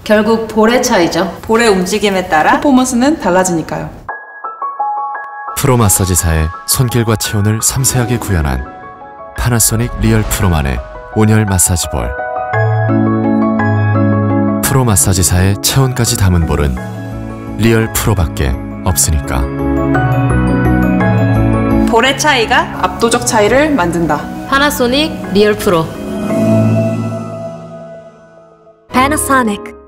결국 볼의 차이죠. 볼의 움직임에 따라 퍼포먼스는 달라지니까요. 프로 마사지사의 손길과 체온을 섬세하게 구현한 파나소닉 리얼 프로만의 온열 마사지볼. 프로 마사지사의 체온까지 담은 볼은 리얼 프로밖에 없으니까. 볼의 차이가 압도적 차이를 만든다. 파나소닉 리얼 프로. Panasonic.